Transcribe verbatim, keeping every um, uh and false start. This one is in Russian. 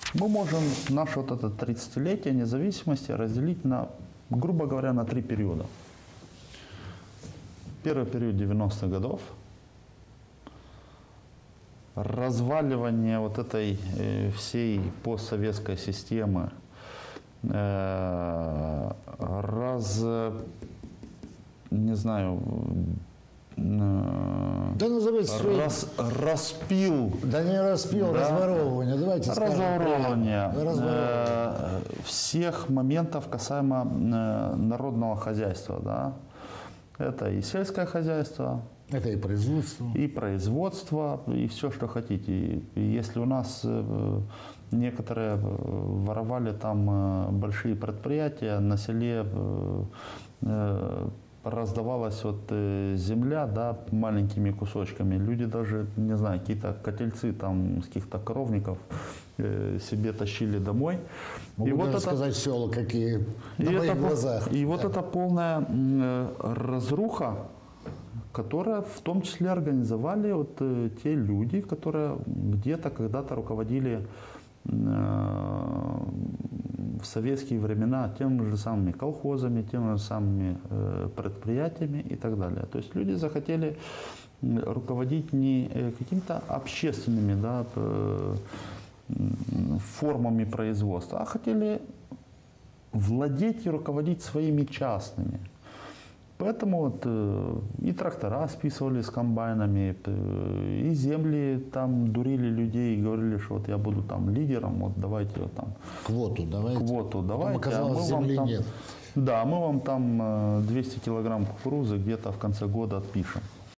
Мы можем наше вот это тридцатилетие независимости разделить на, грубо говоря, на три периода. Первый период девяностых годов. Разваливание вот этой э, всей постсоветской системы, э, раз, не знаю, э, да назовите рас, распил, да не распил, да, разворовывание, давайте разворовывание э, всех моментов касаемо э, народного хозяйства, да. Это и сельское хозяйство, это и производство. И производство, и все, что хотите. И если у нас э, некоторые воровали там э, большие предприятия, на селе э, э, раздавалась вот э, земля, да, маленькими кусочками. Люди даже, не знаю, какие-то котельцы там с каких-то коровников э, себе тащили домой. Могу и вот это, сказать села, какие и на моих это, глазах. И да. вот эта полная э, разруха, которая в том числе организовали вот э, те люди, которые где-то когда-то руководили э, в советские времена теми же самыми колхозами, теми же самыми э, предприятиями и так далее. То есть люди захотели руководить не какими-то общественными, да, э, формами производства, а хотели владеть и руководить своими частными. Поэтому вот, э, и трактора списывали с комбайнами, э, и земли там дурили людей и говорили, что вот я буду там лидером, вот давайте вот там квоту давайте. Квоту давайте. Потом оказалось, а мы земли вам там, нет. Да, мы вам там двести килограмм кукурузы где-то в конце года отпишем.